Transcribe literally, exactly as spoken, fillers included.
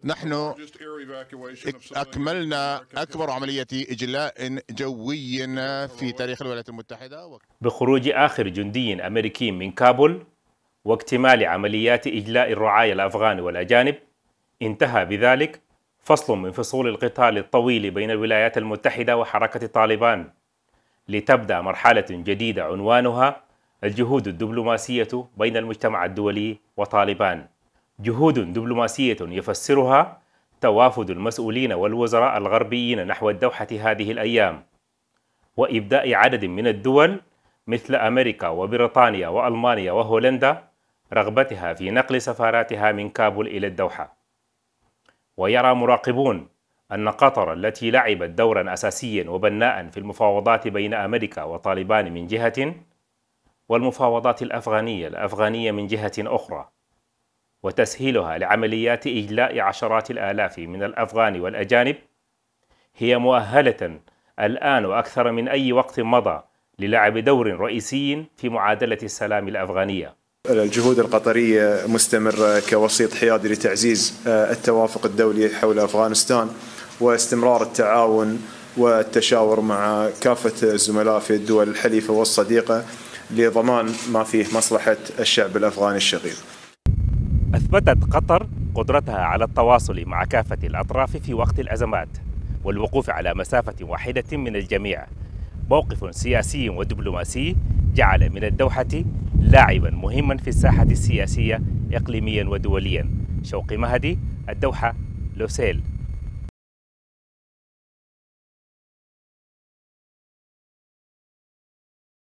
نحن أكملنا أكبر عملية إجلاء جوي في تاريخ الولايات المتحدة. بخروج آخر جندي أمريكي من كابول واكتمال عمليات إجلاء الرعايا الأفغان والأجانب، انتهى بذلك فصل من فصول القتال الطويل بين الولايات المتحدة وحركة طالبان، لتبدأ مرحلة جديدة عنوانها الجهود الدبلوماسية بين المجتمع الدولي وطالبان. جهود دبلوماسية يفسرها توافد المسؤولين والوزراء الغربيين نحو الدوحة هذه الأيام، وإبداء عدد من الدول مثل أمريكا وبريطانيا وألمانيا وهولندا رغبتها في نقل سفاراتها من كابول إلى الدوحة. ويرى مراقبون أن قطر التي لعبت دورا أساسيا وبناء في المفاوضات بين أمريكا وطالبان من جهة، والمفاوضات الأفغانية الأفغانية من جهة أخرى، وتسهيلها لعمليات إجلاء عشرات الآلاف من الأفغان والأجانب، هي مؤهلة الآن وأكثر من أي وقت مضى للعب دور رئيسي في معادلة السلام الأفغانية. الجهود القطرية مستمرة كوسيط حيادي لتعزيز التوافق الدولي حول أفغانستان، واستمرار التعاون والتشاور مع كافة الزملاء في الدول الحليفة والصديقة لضمان ما فيه مصلحة الشعب الأفغاني الشقيق. أثبتت قطر قدرتها على التواصل مع كافة الأطراف في وقت الأزمات والوقوف على مسافة واحدة من الجميع، موقف سياسي ودبلوماسي جعل من الدوحة لاعبا مهما في الساحة السياسية إقليميا ودوليا. شوقي مهدي، الدوحة، لوسيل.